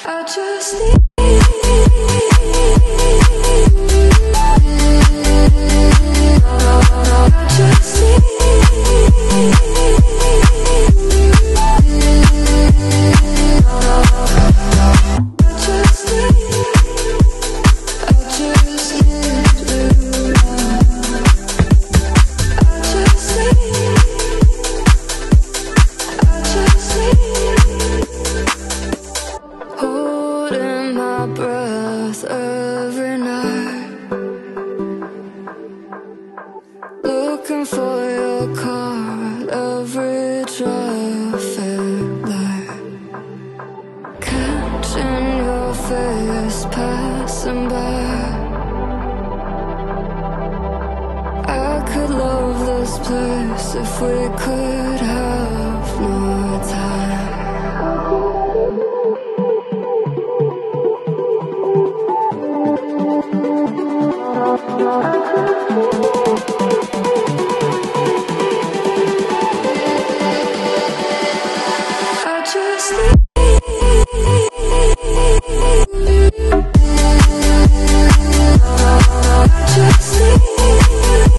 I just need breath every night, looking for your car at every traffic light, catching your face passing by. I could love this place if we could